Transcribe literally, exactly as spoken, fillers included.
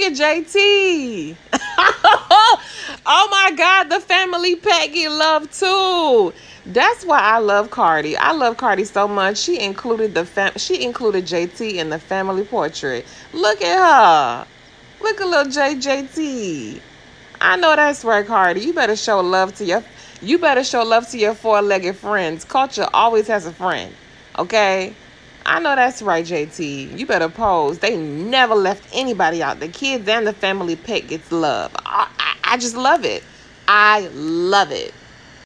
at J T. Oh my God, the family pet get love too. That's why I love Cardi. I love Cardi so much. She included the fam. She included J T in the family portrait. Look at her. Look at little J J T. I know that's right, Cardi. You better show love to your. You better show love to your four-legged friends. Culture always has a friend. Okay. I know that's right, J T. You better pose. They never left anybody out. The kids and the family pet gets love. I, I, I just love it. I love it.